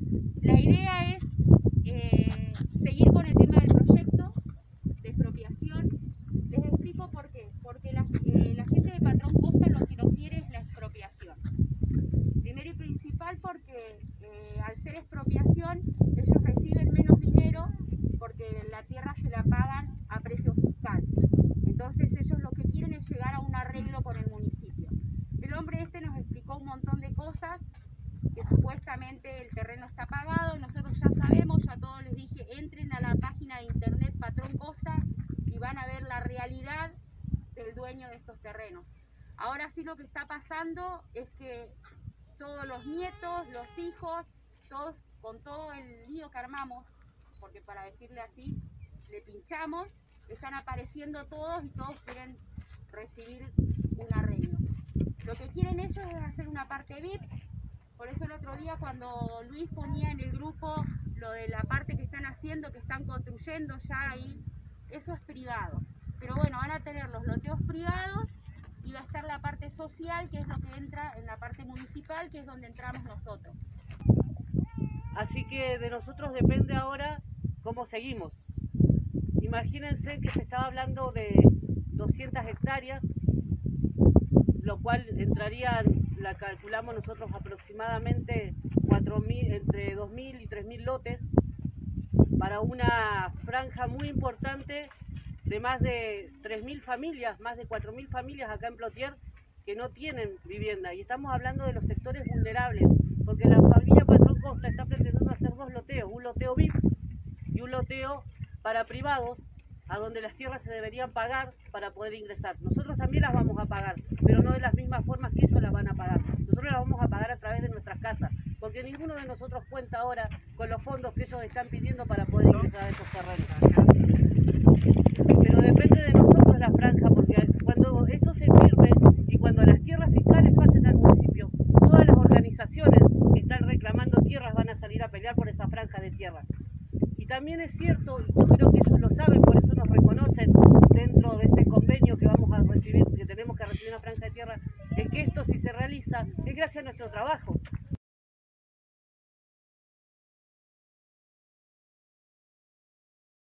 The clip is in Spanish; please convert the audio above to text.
La idea es seguir con el tema del proyecto de expropiación. Les explico por qué. Porque la gente de Patrón Costa lo que no quiere es la expropiación. Primero y principal porque al ser expropiación ellos reciben menos dinero porque la tierra se la pagan a precio fiscal. Entonces ellos lo que quieren es llegar a un arreglo con el municipio. El hombre este nos explicó un montón de cosas, que supuestamente el terreno está pagado, nosotros ya sabemos, ya todos les dije, entren a la página de internet Patrón Costa y van a ver la realidad del dueño de estos terrenos. Ahora sí lo que está pasando es que todos los nietos, los hijos, todos con todo el lío que armamos, porque para decirle así, le pinchamos, están apareciendo todos y todos quieren recibir un arreglo. Lo que quieren ellos es hacer una parte VIP, por eso el otro día cuando Luis ponía en el grupo lo de la parte que están haciendo, que están construyendo ya ahí, eso es privado. Pero bueno, van a tener los loteos privados y va a estar la parte social, que es lo que entra en la parte municipal, que es donde entramos nosotros. Así que de nosotros depende ahora cómo seguimos. Imagínense que se estaba hablando de 200 hectáreas, lo cual entraría, la calculamos nosotros aproximadamente 4.000, entre 2.000 y 3.000 lotes para una franja muy importante de más de 3.000 familias, más de 4.000 familias acá en Plotier que no tienen vivienda. Y estamos hablando de los sectores vulnerables, porque la familia Patrón Costa está pretendiendo hacer dos loteos, un loteo VIP y un loteo para privados, a donde las tierras se deberían pagar para poder ingresar. Nosotros también las vamos a pagar, pero no de las mismas formas que ellos las van a pagar. Nosotros las vamos a pagar a través de nuestras casas, porque ninguno de nosotros cuenta ahora con los fondos que ellos están pidiendo para poder ingresar a estos terrenos. Pero depende de nosotros la franja, porque cuando eso se firme y cuando las tierras fiscales pasen al municipio, todas las organizaciones que están reclamando tierras van a salir a pelear por esa franja de tierra. Y también es cierto, y yo creo que ellos lo saben, por eso nos reconocen dentro de ese convenio que vamos a recibir, que tenemos que recibir una franja de tierra, es que esto si se realiza es gracias a nuestro trabajo.